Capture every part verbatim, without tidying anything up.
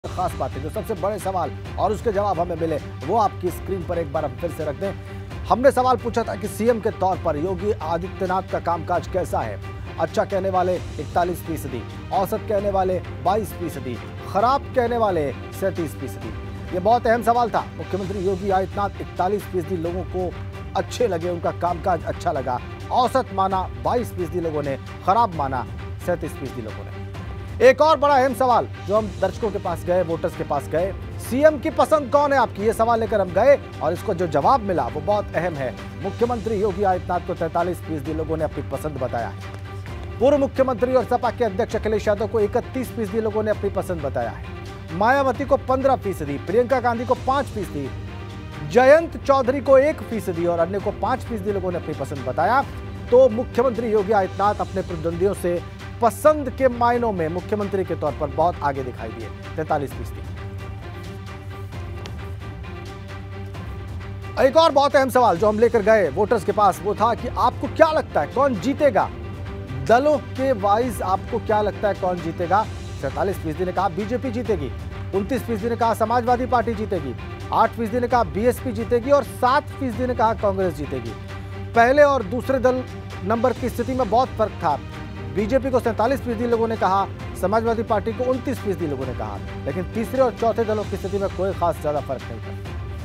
खास बात है, जो सबसे बड़े सवाल और उसके जवाब हमें मिले वो आपकी स्क्रीन पर एक बार हम फिर से रख दें। हमने सवाल पूछा था कि सीएम के तौर पर योगी आदित्यनाथ का कामकाज कैसा है। अच्छा कहने वाले इकतालीस फीसदी, औसत कहने वाले बाईस फीसदी, खराब कहने वाले सैंतीस फीसदी। ये बहुत अहम सवाल था। मुख्यमंत्री योगी आदित्यनाथ इकतालीस फीसदी लोगों को अच्छे लगे, उनका कामकाज अच्छा लगा। औसत माना बाईस फीसदी लोगों ने, खराब माना सैंतीस फीसदी लोगों ने। एक और बड़ा अहम सवाल जो हम दर्शकों के पास गए, वोटर्स के पास गए, सीएम की पसंद कौन है आपकी, ये सवाल लेकर हम गए और इसको जो जवाब मिला वो बहुत अहम है। मुख्यमंत्री योगी आदित्यनाथ को तैंतालीस फीसदी लोगों ने अपनी पसंद बताया है। पूर्व मुख्यमंत्री और सपा के अध्यक्ष अखिलेश यादव को इकतीस फीसदी लोगों ने अपनी पसंद बताया है। मायावती को पंद्रह फीसदी, प्रियंका गांधी को पांच फीसदी, जयंत चौधरी को एक फीसदी और अन्य को पांच फीसदी लोगों ने अपनी पसंद बताया। तो मुख्यमंत्री योगी आदित्यनाथ अपने प्रतिद्वंदियों से पसंद के मायनों में मुख्यमंत्री के तौर पर बहुत आगे दिखाई दिए, तैंतालीस फीसदी। एक और बहुत अहम सवाल जो हम लेकर गए वोटर्स के पास वो था कि आपको क्या लगता है कौन जीतेगा, दलों के वाइज आपको क्या लगता है कौन जीतेगा। सैंतालीस फीसदी ने कहा बीजेपी जीतेगी, उनतीस फीसदी ने कहा समाजवादी पार्टी जीतेगी, आठ फीसदी ने कहा बीएसपी जीतेगी और सात फीसदी ने कहा कांग्रेस जीतेगी। पहले और दूसरे दल नंबर की स्थिति में बहुत फर्क था। बीजेपी को सैंतालीस फीसदी लोगों ने कहा, समाजवादी पार्टी को उनतीस फीसदी लोगों ने कहा, लेकिन तीसरे और चौथे दलों की स्थिति में कोई खास ज्यादा फर्क नहीं था।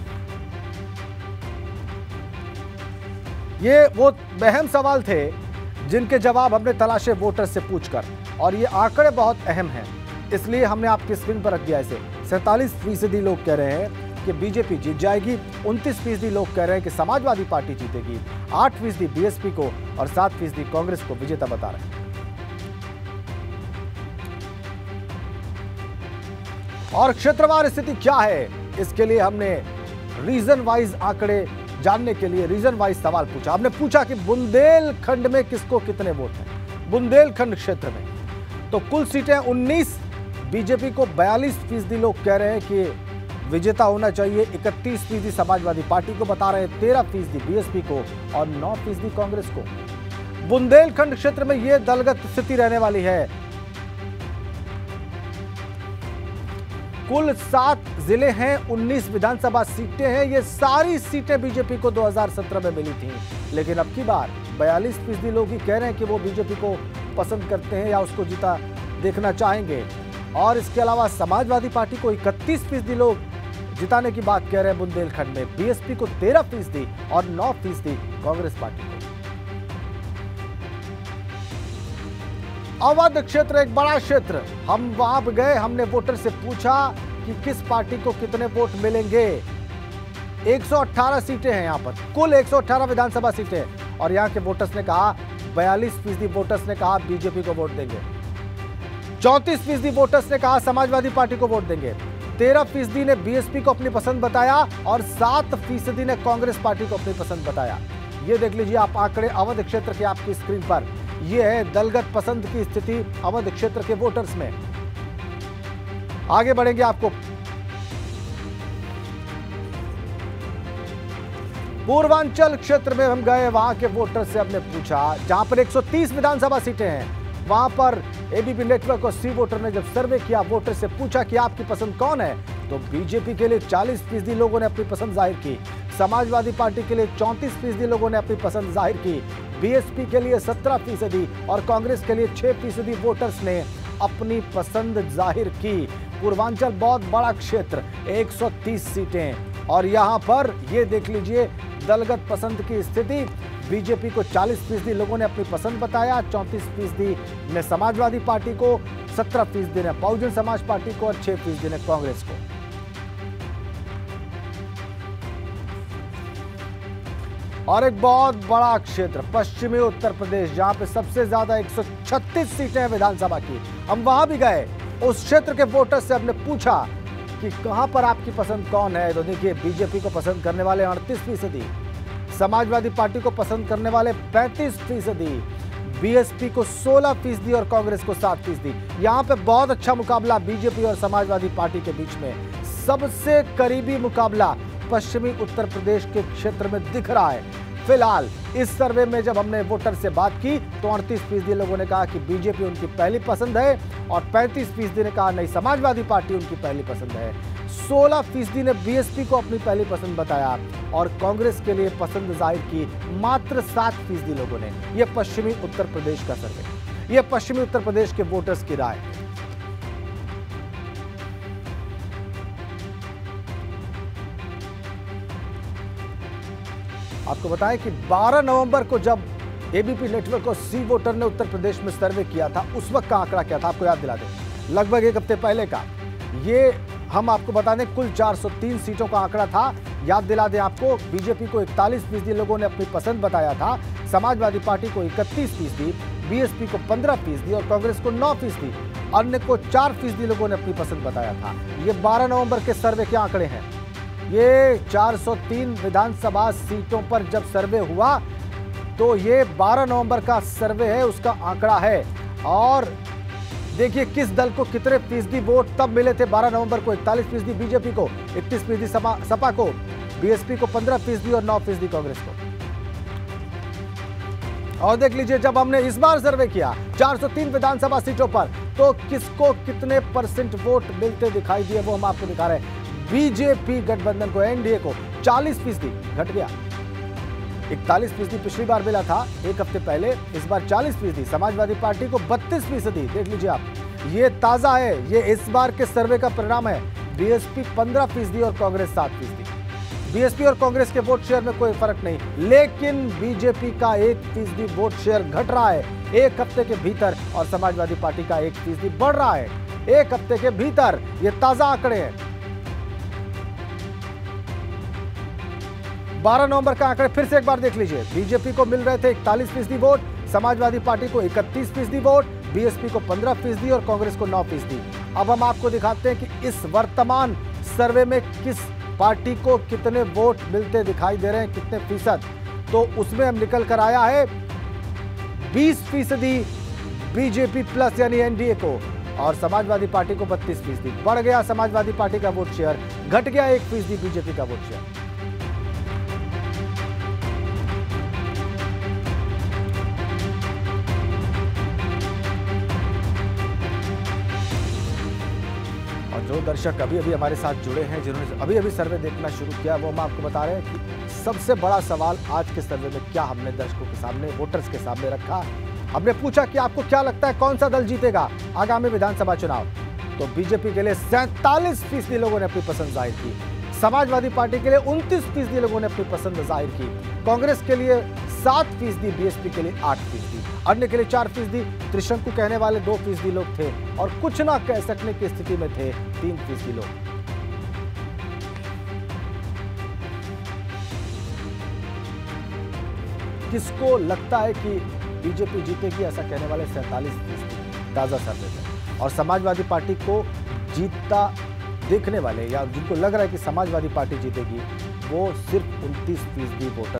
ये वो अहम सवाल थे जिनके जवाब हमने तलाशे वोटर से पूछकर, और ये आंकड़े बहुत अहम हैं, इसलिए हमने आपकी स्क्रीन पर रख दिया इसे। सैंतालीस फीसदी लोग कह रहे हैं कि बीजेपी जीत जाएगी, उनतीस फीसदी लोग कह रहे हैं कि समाजवादी पार्टी जीतेगी, आठ फीसदी बीएसपी को और सात फीसदी कांग्रेस को विजेता बता रहे हैं। और क्षेत्रवार स्थिति क्या है, इसके लिए हमने रीजन वाइज आंकड़े जानने के लिए रीजन वाइज सवाल पूछा। हमने पूछा कि बुंदेलखंड में किसको कितने वोट हैं। बुंदेलखंड क्षेत्र में तो कुल सीटें उन्नीस, बीजेपी को बयालीस फीसदी लोग कह रहे हैं कि विजेता होना चाहिए, इकतीस फीसदी समाजवादी पार्टी को बता रहे हैं, तेरह फीसदी बीएसपी को और नौ फीसदी कांग्रेस को। बुंदेलखंड क्षेत्र में यह दलगत स्थिति रहने वाली है। कुल सात जिले हैं, उन्नीस विधानसभा सीटें हैं। ये सारी सीटें बीजेपी को दो हज़ार सत्रह में मिली थी, लेकिन अब की बार बयालीस फीसदी लोग ही कह रहे हैं कि वो बीजेपी को पसंद करते हैं या उसको जीता देखना चाहेंगे। और इसके अलावा समाजवादी पार्टी को इकतीस फीसदी लोग जिताने की बात कह रहे हैं बुंदेलखंड में, बीएसपी को तेरह फीसदी और नौ फीसदी कांग्रेस पार्टी को। अवध क्षेत्र एक बड़ा क्षेत्र, हम वहां पर गए, हमने वोटर से पूछा कि किस पार्टी को कितने वोट मिलेंगे। एक सौ अठारह सीटें हैं यहां पर, कुल एक सौ अठारह विधानसभा सीटें हैं, और यहां के वोटर्स ने कहा, बयालीस फीसदी वोटर्स ने कहा बीजेपी को वोट देंगे, चौंतीस फीसदी वोटर्स ने कहा समाजवादी पार्टी को वोट देंगे, तेरह फीसदी ने बीएसपी को अपनी पसंद बताया और सात फीसदी ने कांग्रेस पार्टी को अपनी पसंद बताया। ये देख लीजिए आप आंकड़े अवध क्षेत्र के आपकी स्क्रीन पर। यह है दलगत पसंद की स्थिति अवध क्षेत्र के वोटर्स में। आगे बढ़ेंगे आपको पूर्वांचल क्षेत्र में हम गए, वहां के वोटर्स से हमने पूछा, जहां पर एक सौ तीस विधानसभा सीटें हैं, वहां पर एबीपी नेटवर्क और सी वोटर ने जब सर्वे किया, वोटर से पूछा कि आपकी पसंद कौन है, तो बीजेपी के लिए चालीस फीसदी लोगों ने अपनी पसंद जाहिर की, समाजवादी पार्टी के लिए चौंतीस फीसदी लोगों ने अपनी पसंद जाहिर की, बीएसपी के लिए सत्रह फीसदी और कांग्रेस के लिए छह फीसदी वोटर्स ने अपनी पसंद जाहिर की। पूर्वांचल बहुत बड़ा क्षेत्र, एक सौ तीस सीटें, और यहां पर ये देख लीजिए दलगत पसंद की स्थिति। बीजेपी को चालीस फीसदी लोगों ने अपनी पसंद बताया, चौंतीस फीसदी ने समाजवादी पार्टी को, सत्रह फीसदी ने बहुजन समाज पार्टी को और छह फीसदी ने कांग्रेस को। और एक बहुत बड़ा क्षेत्र पश्चिमी उत्तर प्रदेश, जहां पे सबसे ज्यादा एक सौ छत्तीस सीटें हैं विधानसभा की, हम वहां भी गए। उस क्षेत्र के वोटर से हमने पूछा कि कहां पर आपकी पसंद कौन है, तो देखिए बीजेपी को पसंद करने वाले अड़तीस फीसदी, समाजवादी पार्टी को पसंद करने वाले पैंतीस फीसदी, बीएसपी को सोलह फीसदी और कांग्रेस को सात फीसदी। यहां पे बहुत अच्छा मुकाबला बीजेपी और समाजवादी पार्टी के बीच में, सबसे करीबी मुकाबला पश्चिमी उत्तर प्रदेश के क्षेत्र में दिख रहा है। फिलहाल इस सर्वे में जब हमने वोटर से बात की तो अड़तीस फीसदी लोगों ने कहा कि बीजेपी उनकी पहली पसंद है और पैंतीस फीसदी ने कहा नहीं, समाजवादी पार्टी उनकी पहली पसंद है। सोलह फीसदी ने बीएसपी को अपनी पहली पसंद बताया और कांग्रेस के लिए पसंद जाहिर की मात्र सात फीसदी लोगों ने। यह पश्चिमी उत्तर प्रदेश का सर्वे, यह पश्चिमी उत्तर प्रदेश के वोटर्स की राय। आपको बताएं कि बारह नवंबर को जब एबीपी नेटवर्क और सी वोटर ने उत्तर प्रदेश में सर्वे किया था, उस वक्त का आंकड़ा क्या था आपको याद दिला दें, लगभग एक हफ्ते पहले का। ये हम आपको बता दें कुल चार सौ तीन सीटों का आंकड़ा था। याद दिला दें आपको, बीजेपी को इकतालीस फीसदी लोगों ने अपनी पसंद बताया था, समाजवादी पार्टी को इकतीस फीसदी, बीएसपी को पंद्रह फीसदी और कांग्रेस को नौ फीसदी, अन्य को चार फीसदी लोगों ने अपनी पसंद बताया था। ये बारह नवंबर के सर्वे के आंकड़े हैं। ये चार सौ तीन विधानसभा सीटों पर जब सर्वे हुआ तो ये बारह नवंबर का सर्वे है, उसका आंकड़ा है। और देखिए किस दल को कितने फीसदी वोट तब मिले थे। बारह नवंबर को इकतालीस फीसदी बीजेपी को, इकतीस फीसदी सपा को, बीएसपी को पंद्रह फीसदी और नौ फीसदी कांग्रेस को। और देख लीजिए जब हमने इस बार सर्वे किया चार सौ तीन विधानसभा सीटों पर तो किसको कितने परसेंट वोट मिलते दिखाई दिए वो हम आपको दिखा रहे हैं। बीजेपी गठबंधन को, एनडीए को चालीस फीसदी घट गया। इकतालीस फीसदी पिछली बार मिला था एक हफ्ते पहले, इस बार चालीस फीसदी। समाजवादी पार्टी को बत्तीस फीसदी, देख लीजिए आप, ये ताजा है, ये इस बार के सर्वे का परिणाम है। बीएसपी पंद्रह फीसदी और कांग्रेस सात फीसदी। बीएसपी और कांग्रेस के वोट शेयर में कोई फर्क नहीं, लेकिन बीजेपी का एक फीसदी वोट शेयर घट रहा है एक हफ्ते के भीतर और समाजवादी पार्टी का एक फीसदी बढ़ रहा है एक हफ्ते के भीतर। ये ताजा आंकड़े हैं। बारह नवंबर का आंकड़े फिर से एक बार देख लीजिए। बीजेपी को मिल रहे थे इकतालीस फीसदी वोट, समाजवादी पार्टी को इकतीस फीसदी वोट, बीएसपी को पंद्रह फीसदी और कांग्रेस को नौ फीसदी। अब हम आपको दिखाते हैं कि इस वर्तमान सर्वे में किस पार्टी को कितने वोट मिलते दिखाई दे रहे हैं, कितने फीसद। तो उसमें हम निकल कर आया है बीस फीसदी बीजेपी प्लस यानी एनडीए को और समाजवादी पार्टी को बत्तीस फीसदी। बढ़ गया समाजवादी पार्टी का वोट शेयर, घट गया एक फीसदी बीजेपी का वोट शेयर। जो दर्शक अभी अभी हमारे साथ जुड़े हैं, जिन्होंने अभी अभी सर्वे देखना शुरू किया, वो हम आपको बता रहे हैं कि सबसे बड़ा सवाल आज के सर्वे में क्या हमने दर्शकों के सामने, वोटर्स के सामने रखा। हमने पूछा कि आपको क्या लगता है कौन सा दल जीतेगा आगामी विधानसभा चुनाव। तो बीजेपी के लिए सैंतालीस फीसदी लोगों ने अपनी पसंद जाहिर की, समाजवादी पार्टी के लिए उनतीस फीसदी लोगों ने अपनी पसंद जाहिर की, कांग्रेस के लिए सात फीसदी, बीएसपी के लिए आठ फीसदी, अन्य के लिए चार फीसदी, त्रिशंकु कहने वाले दो फीसदी लोग थे और कुछ ना कह सकने की स्थिति में थे तीन फीसदी लोग। किसको लगता है कि बीजेपी जीतेगी, ऐसा कहने वाले सैंतालीस फीसदी ताजा सर्वे में, और समाजवादी पार्टी को जीतता देखने वाले या जिनको लग रहा है कि समाजवादी पार्टी जीतेगी वो सिर्फ उनतीस फीसदी वोटर